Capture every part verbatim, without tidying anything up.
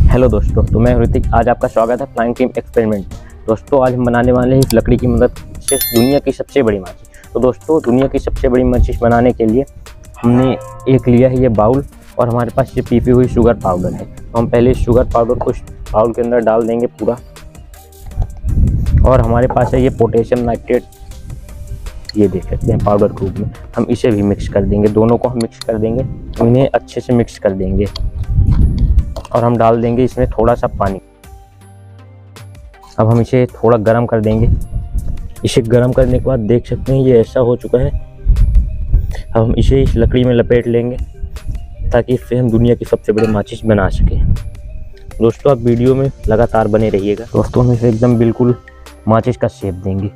Hello दोस्तों, तो मैं ऋतिक। आज आपका स्वागत है फ्लाइंग टीम एक्सपेरिमेंट। दोस्तों, आज हम बनाने वाले हैं इस लकड़ी की मदद से दुनिया की सबसे बड़ी माचिस। तो दोस्तों, दुनिया की सबसे बड़ी माचिस बनाने के लिए हमने एक लिया है ये बाउल, और हमारे पास ये पीपी हुई शुगर पाउडर है। तो हम पहले इस शुगर पाउडर को बाउल के अंदर डाल देंगे पूरा। और हमारे पास है ये पोटेशियम नाइट्रेट, ये देख सकते हैं पाउडर के रूप में। हम इसे भी मिक्स कर देंगे, दोनों को हम मिक्स कर देंगे, इन्हें अच्छे से मिक्स कर देंगे। और हम डाल देंगे इसमें थोड़ा सा पानी। अब हम इसे थोड़ा गर्म कर देंगे। इसे गर्म करने के बाद देख सकते हैं ये ऐसा हो चुका है। अब हम इसे इस लकड़ी में लपेट लेंगे ताकि इससे हम दुनिया की सबसे बड़ी माचिस बना सकें। दोस्तों, आप वीडियो में लगातार बने रहिएगा। दोस्तों, हम इसे एकदम बिल्कुल माचिस का शेप देंगे।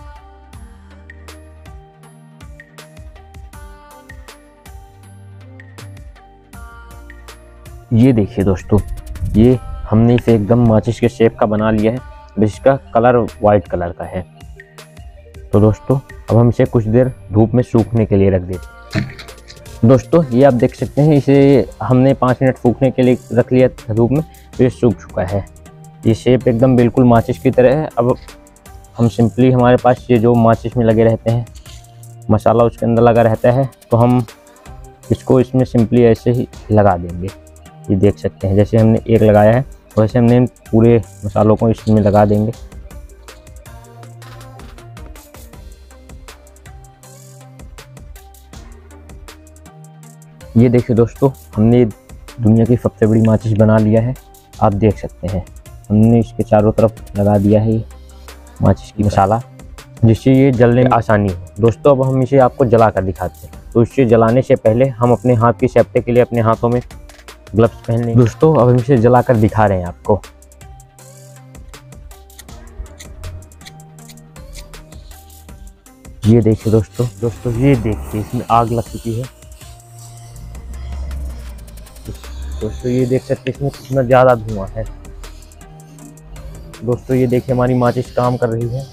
ये देखिए दोस्तों, ये हमने इसे एकदम माचिस के शेप का बना लिया है, जिसका कलर वाइट कलर का है। तो दोस्तों, अब हम इसे कुछ देर धूप में सूखने के लिए रख देते हैं। दोस्तों, ये आप देख सकते हैं, इसे हमने पाँच मिनट सूखने के लिए रख लिया था धूप में, तो ये सूख चुका है। ये शेप एकदम बिल्कुल माचिस की तरह है। अब हम सिंपली, हमारे पास ये जो माचिस में लगे रहते हैं मसाला उसके अंदर लगा रहता है, तो हम इसको इसमें सिंपली ऐसे ही लगा देंगे। ये देख सकते हैं, जैसे हमने एक लगाया है वैसे हमने पूरे मसालों को इसमें लगा देंगे। ये देखिए दोस्तों, हमने दुनिया की सबसे बड़ी माचिस बना लिया है। आप देख सकते हैं, हमने इसके चारों तरफ लगा दिया है ये माचिस की मसाला, जिससे ये जलने में आसानी हो। दोस्तों, अब हम इसे आपको जला कर दिखाते हैं। तो इसे जलाने से पहले हम अपने हाथ की सेफ्टी के लिए अपने हाथों में ग्लव्स पहन लेंगे। दोस्तों, अब हम इसे जलाकर दिखा रहे हैं आपको। ये देखिए दोस्तों दोस्तों ये देखिए, इसमें आग लग चुकी है। दोस्तों, ये देख सकते हैं इसमें कितना ज़्यादा धुआं है। दोस्तों, ये देखिए हमारी माचिस काम कर रही है।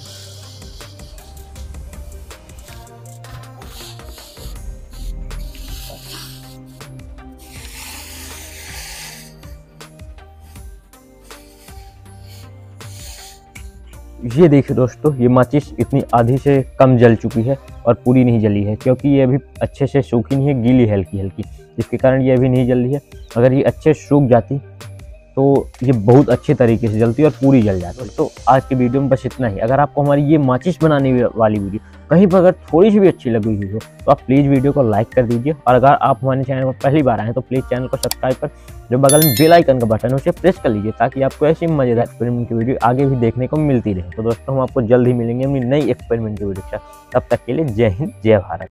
ये देखिए दोस्तों, ये माचिस इतनी आधी से कम जल चुकी है और पूरी नहीं जली है, क्योंकि ये अभी अच्छे से सूखी नहीं है, गीली हल्की हल्की, जिसके कारण ये अभी नहीं जल रही है। अगर ये अच्छे से सूख जाती तो ये बहुत अच्छे तरीके से जलती और पूरी जल जाती। तो आज की वीडियो में बस इतना ही। अगर आपको हमारी ये माचिस बनाने वाली वीडियो कहीं पर अगर थोड़ी सी भी अच्छी लगी हुई हो तो आप प्लीज़ वीडियो को लाइक कर दीजिए। और अगर आप हमारे चैनल पर पहली बार आए हैं तो प्लीज़ चैनल को सब्सक्राइब कर जो बगल में बेल आइकन का बटन है उसे प्रेस कर लीजिए, ताकि आपको ऐसी मजेदार एक्सपेरिमेंट की वीडियो आगे भी देखने को मिलती रहे। तो दोस्तों, हम आपको जल्द ही मिलेंगे अपनी नई एक्सपेरिमेंट की वीडियो के साथ। तब तक के लिए जय हिंद, जय भारत।